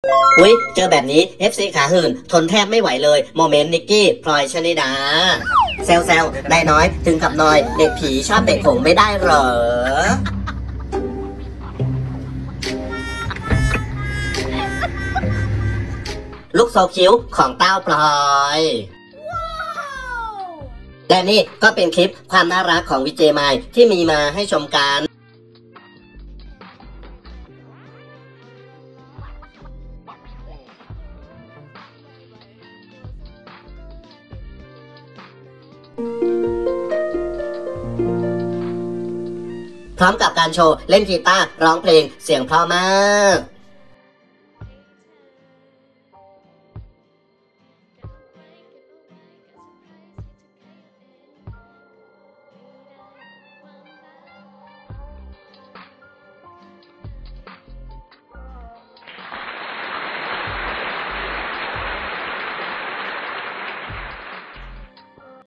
อุ๊ยเจอแบบนี้ FC ขาหื่นทนแทบไม่ไหวเลยโมเมนต์นิกกี้พลอยชนิดาแซวได้น้อยถึงกับนอยเด็กผีชอบเด็กผงไม่ได้เหรอลูกโซคิ้วของเต้าพลอยและนี่ก็เป็นคลิปความน่ารักของวิเจมายที่มีมาให้ชมกันพร้อมกับการโชว์เล่นกีตาร์ร้องเพลงเสียงเพราะมาก